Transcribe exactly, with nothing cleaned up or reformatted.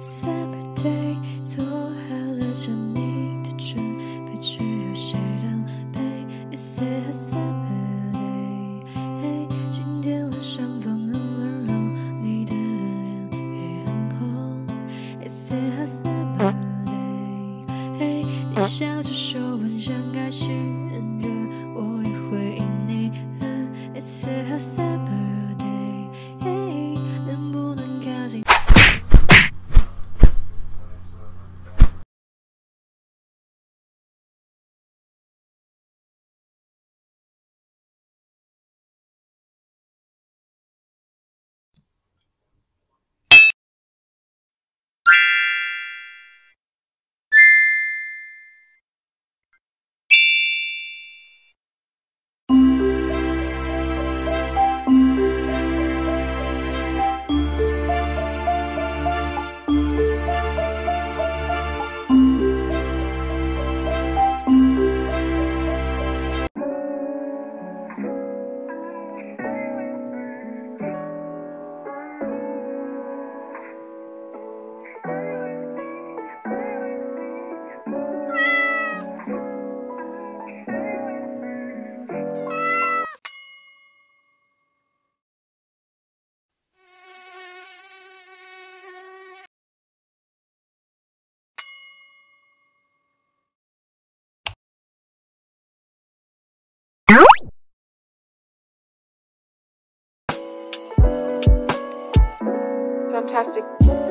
Saturday 做好了找你的准备，只有谁当陪 It's a Saturday， 嘿，今天晚上风很温柔，你的脸也很红。It's a Saturday， 嘿，你笑着说晚上开始很热，我也会因你冷。It's a Saturday， 嘿，能不能靠近？ Fantastic.